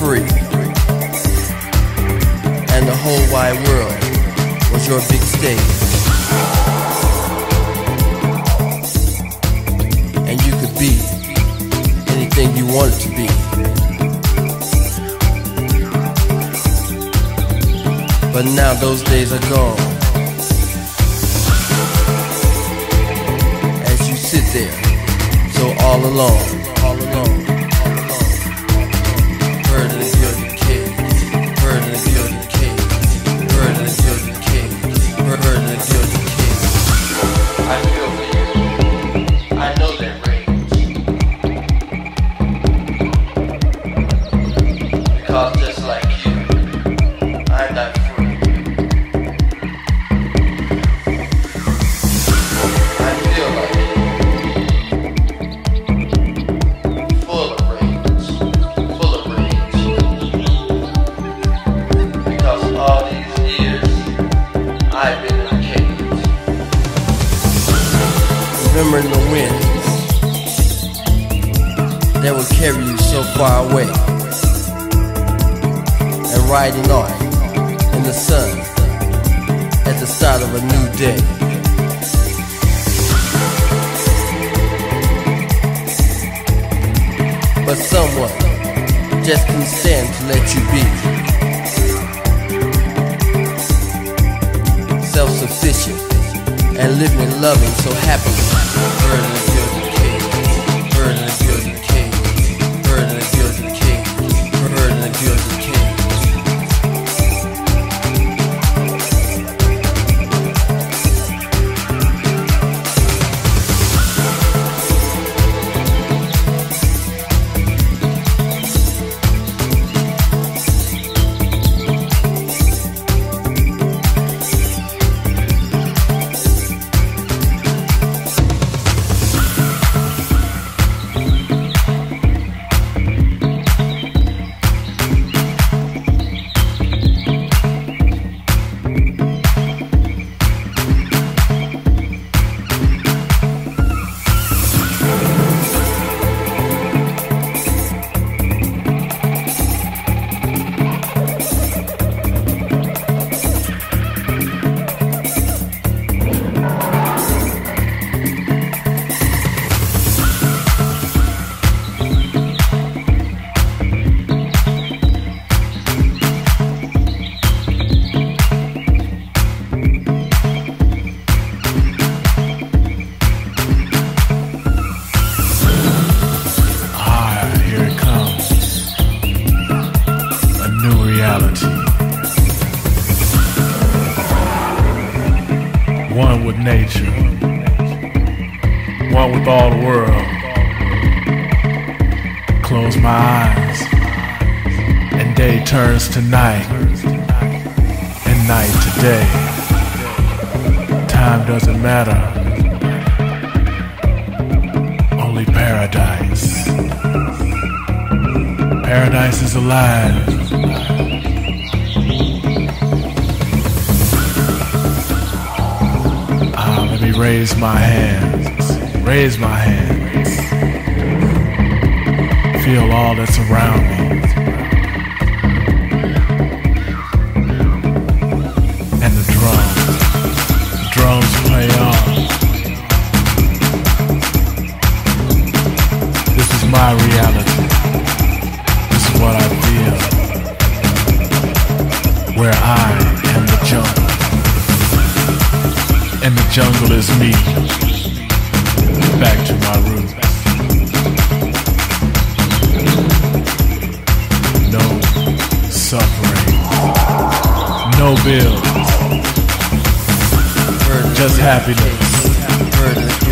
free. And the whole wide world was your big stage. And you could be anything you wanted to be. But now those days are gone. As you sit there, so all alone, all alone. Bird in a gilded cage, bird in a gilded cage, bird in a gilded cage, bird in a gilded cage. I feel for you. I know that rage. Because just like you, I'm not free. I feel like full of rage, full of rage. Because all these years I've been in a cage. Remembering the winds that would carry you so far away, and riding off in the sun at the start of a new day. But someone just couldn't stand to let you be. Self-sufficient and living and loving so happily. Bird in a gilded cage, bird in a gilded cage, bird in a gilded cage, bird in a gilded cage. One with nature, one with all the world. Close my eyes, and day turns to night, and night to day. Time doesn't matter, only paradise. Paradise is alive. Let me raise my hands, raise my hands. Feel all that's around me. And the drums play on. This is my reality. This is what I feel. Where I am the jungle. And the jungle is me. Back to my roots. No suffering. No bills. Just happiness.